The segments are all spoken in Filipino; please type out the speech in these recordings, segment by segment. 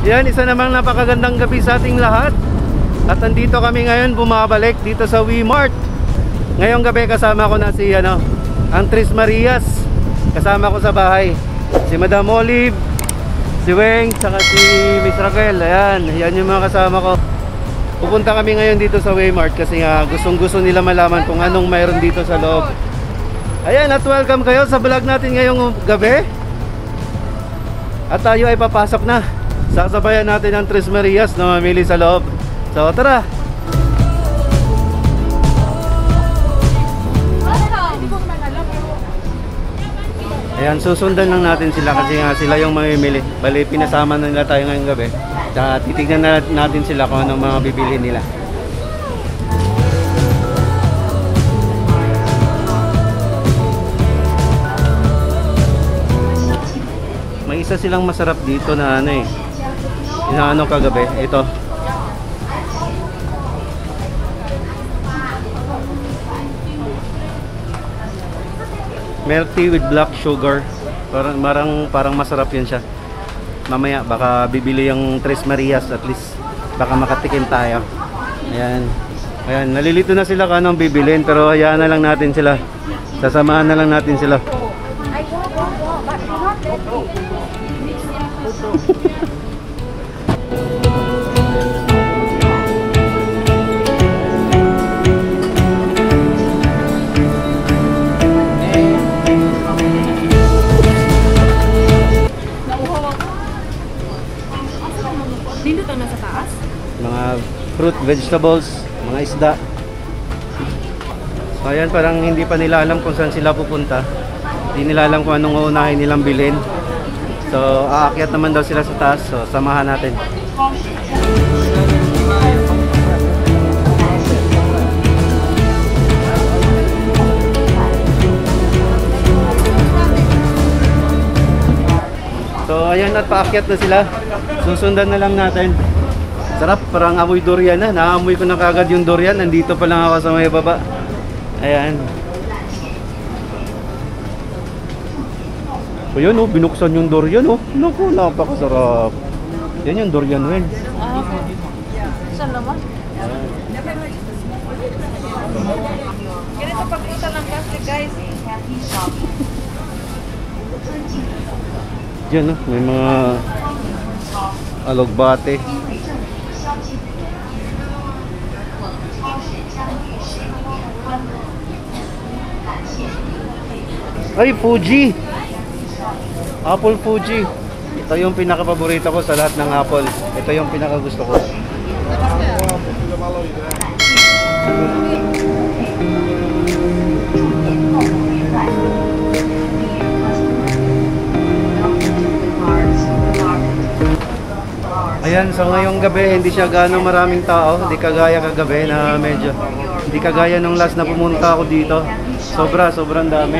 Yan, isa namang napakagandang gabi sa ating lahat. At nandito kami ngayon, bumabalik dito sa WeMart. Ngayong gabi kasama ko na si ang Tres Marias. Kasama ko sa bahay si Madam Olive, si Weng, saka si Miss Raquel. Ayan, yan yung mga kasama ko. Pupunta kami ngayon dito sa WeMart kasi nga gustong gusto nila malaman kung anong mayroon dito sa loob. Ayan, at welcome kayo sa vlog natin ngayong gabi. At tayo ay papasok na. Sasabayan natin ang Tres Marias na mamili sa loob. So tara. Ayan, susundan lang natin sila kasi nga sila yung mamimili. Bali, pinasama na nila tayo ngayong gabi. Tsaka titignan natin sila kung anong mga bibili nila. May isa silang masarap dito na inaano kagabi. Ito. Milk tea with black sugar. Parang masarap yun siya. Mamaya baka bibili yung Tres Marias, at least baka makatikim tayo. Ayan. Ayan, nalilito na sila kung anong bibilin, pero hayaan na lang natin sila. Sasamahan na lang natin sila. Dito to na sa taas? Mga fruit, vegetables, mga isda. So ayan, parang hindi pa nila alam kung saan sila pupunta. Hindi nila alam kung anong uunahin nilang bilhin. So aakyat naman daw sila sa taas. So samahan natin. So ayan, at paakyat na sila. Susundan na lang natin. Sarap, parang amoy durian na. Naamoy ko na kagad yung durian. Nandito pa lang ako sa may baba. Ayan. So yun binuksan yung durian Naku, napakasarap. Yan yung durian, Wen. Ah, okay. Saan naman? Ganito pagpunta ng plastic, guys. Diyan may mga alogbate. Ay, Fuji! Apple Fuji. Ito yung pinaka-paborito ko sa lahat ng apple. Ito yung pinaka-gusto ko. Ayan, so ngayong gabi hindi siya gaano maraming tao. Hindi kagaya kagabi na medyo hindi kagaya nung last na pumunta ako dito. Sobrang dami.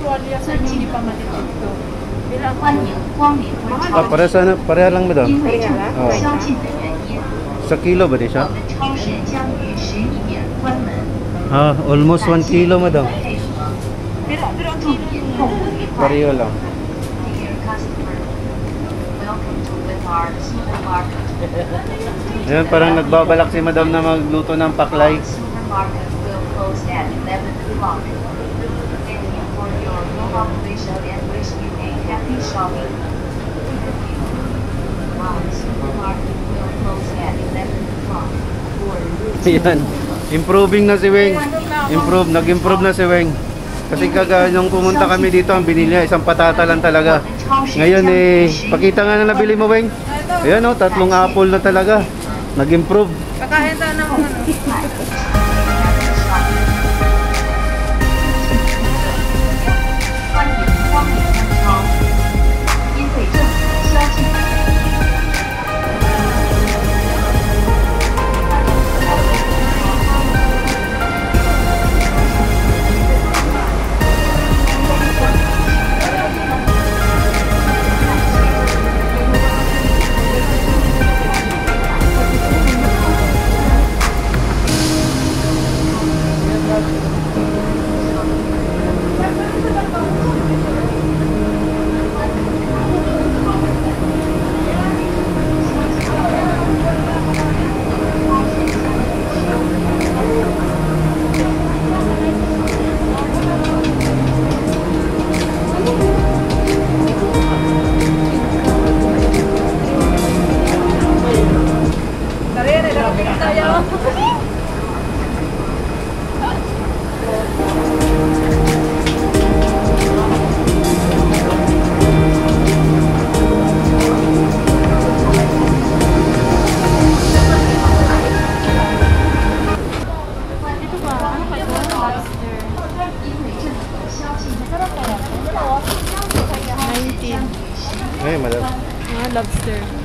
Pareha lang ba daw? Oh. Sa kilo ba di siya? Almost 1 kilo mo daw. Pareho lang. Ayan, parang nagbabalak si Madam na magluto ng paklay. Ayan, improving na si Weng. Nag-improve na si Weng. Kasi kagaya nung pumunta kami dito, ang binili niya isang patata lang talaga. Ngayon pakita nga na nabili mo, Weng. Ayan 3 apple na talaga. Nag-improve. Kakain sana ako.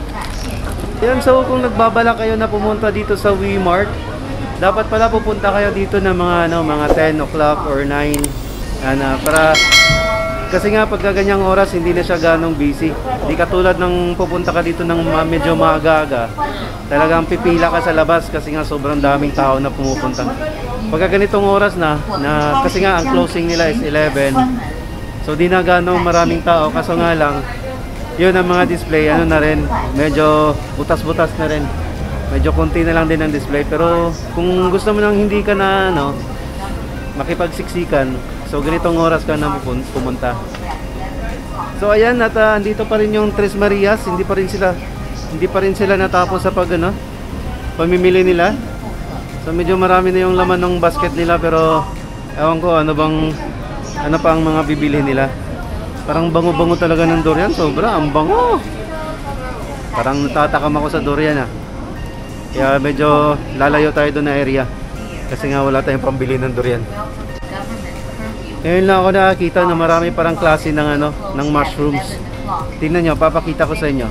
Yan, so kung nagbabala kayo na pumunta dito sa WeMart, dapat pala pupunta kayo dito ng mga 10 o'clock or 9. Para kasi nga pagka ganyang oras hindi na siya ganong busy. Hindi katulad ng pupunta ka dito ng medyo maaga-aga. Talagang pipila ka sa labas kasi nga sobrang daming tao na pumupunta. Pagka ganitong oras na kasi nga ang closing nila is 11. So di na ganong maraming tao, kaso nga lang yun ang mga display, na rin, medyo butas-butas na rin. Medyo konti na lang din ang display. Pero kung gusto mo nang hindi ka na makipagsiksikan, so ganitong oras ka na pumunta. So ayan, at andito pa rin yung Tres Marias. Hindi pa rin sila natapos sa pamimili nila. So medyo marami na yung laman ng basket nila, pero ewan ko ano pa ang mga bibili nila. Parang bango-bango talaga ng durian, sobra, ang bango. Parang natatakam ako sa durian Kaya medyo lalayo tayo doon na area. Kasi nga wala tayong pambili ng durian. Ngayon lang ako nakakita na marami parang klase ng mushrooms. Tingnan nyo, papakita ko sa inyo.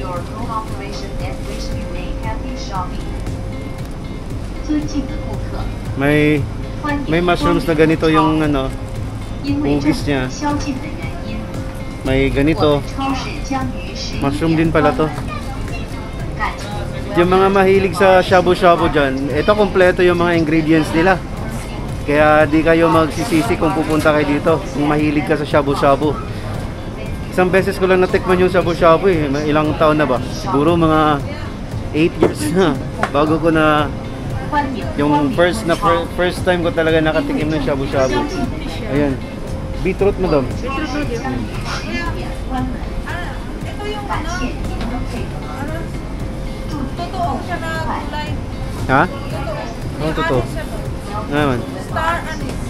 May mushrooms na ganito yung hugis niya. May ganito. Mushroom din pala to. Yung mga mahilig sa shabu-shabu dyan, ito kompleto yung mga ingredients nila. Kaya di kayo magsisisi kung pupunta kayo dito kung mahilig ka sa shabu-shabu. Isang beses ko lang natikman yung shabu-shabu Ilang taon na ba? Siguro mga 8 years na bago ko na yung first time ko talaga nakatikim ng shabu-shabu. Ayan. Beetroot, madam. Beetroot yun. Ito yung totoo siya na gulay. Ha? Totoo. Ano totoo? Naman. Star anise.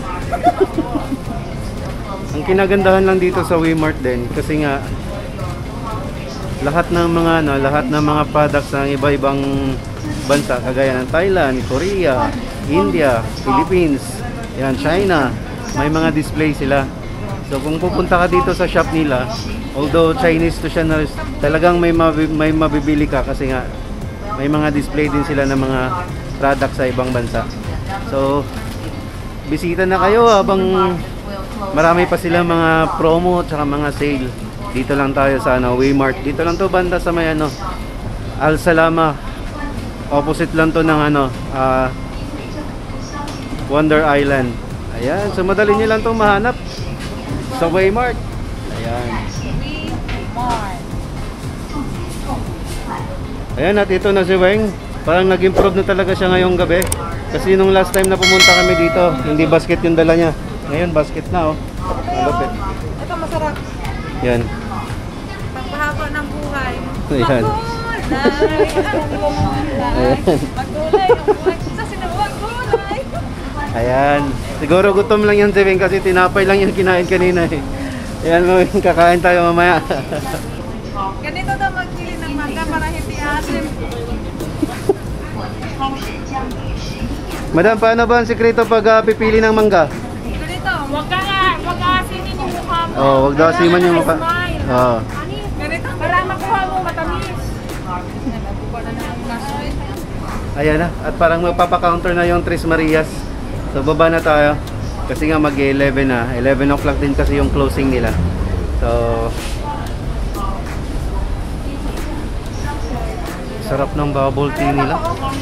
Ang kinagandahan lang dito sa WeMart din kasi nga lahat ng mga products ng iba-ibang bansa kagaya ng Thailand, Korea, India, Philippines, China, may mga display sila. So kung pupunta ka dito sa shop nila, although Chinese to siya talagang may mabibili ka kasi nga may mga display din sila ng mga products sa ibang bansa. So bisita na kayo habang marami pa sila mga promo at mga sale. Dito lang tayo sa WeMart. Dito lang to banda sa may Al Salama. Opposite lang to ng Wonder Island. Ayan, so madali nyo lang itong mahanap sa WeMart. Ayan. Ayan, at ito na si Weng. Parang nag-improve na talaga siya ngayong gabi. Kasi nung last time na pumunta kami dito, hindi basket yung dala niya. Ngayon, basket na Malapit. Ito masarap. Yan. Pagpahaba ng buhay. Ayan. Magulay ang buhay. Sa sinawag gulay. Ayan. Siguro gutom lang yan si Weng kasi tinapay lang yung kinain kanina Ayan, kakain tayo mamaya. Ganito daw magpili ng mangga para hindi asim. Madam, paano ba ang sikreto pag pipili ng mangga? Ganito, wag asinin yung mukha mo. Oh, wag daw asiman yung mukha. Oh. Ganito, para makuha mo matamis. Ayan na, at parang magpapa-counter na yung Tres Marias. So baba na tayo. Kasi nga mag-11 na. 11 o'clock din kasi yung closing nila. So sarap ng bubble tea nila.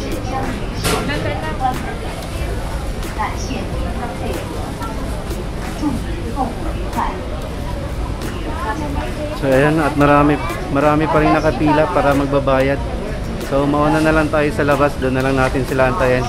So ayan, at marami pa rin nakapila para magbabayad. So mauna na lang tayo sa labas, doon na lang natin sila antayin.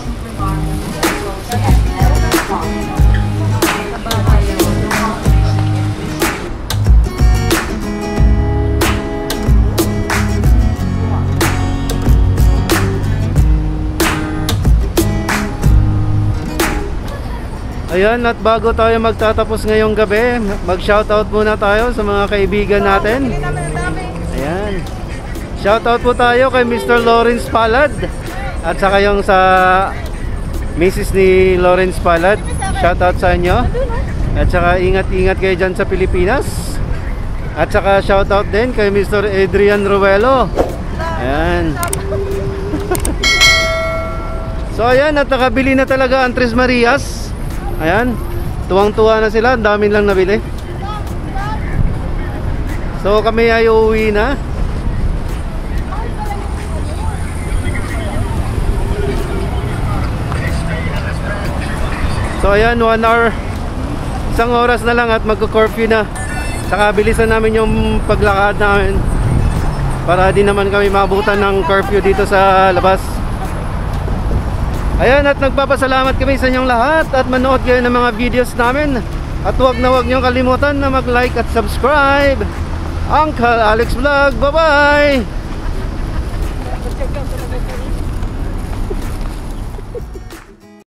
Ayan, at bago tayo magtatapos ngayong gabi, mag-shoutout muna tayo sa mga kaibigan natin. Ayan. Shoutout po tayo kay Mr. Lawrence Palad at saka yung sa Mrs. ni Lawrence Palad. Shoutout sa inyo. At saka ingat-ingat kayo dyan sa Pilipinas. At saka shoutout din kay Mr. Adrian Ruelo. Ayan. So ayan, at nakabili na talaga ang Tres Marias. Ayan, tuwang-tuwa na sila, ang dami lang nabili. So kami ay uuwi na. So ayan, 1 hour, isang oras na lang at magko-curfew na. Saka bilisan namin yung paglakad namin para di naman kami maabutan ng curfew dito sa labas. Ayan, at nagpapasalamat kami sa inyong lahat at manood kayo ng mga videos namin. At huwag niyong kalimutan na mag-like at subscribe. Uncle Alex Vlog, bye bye!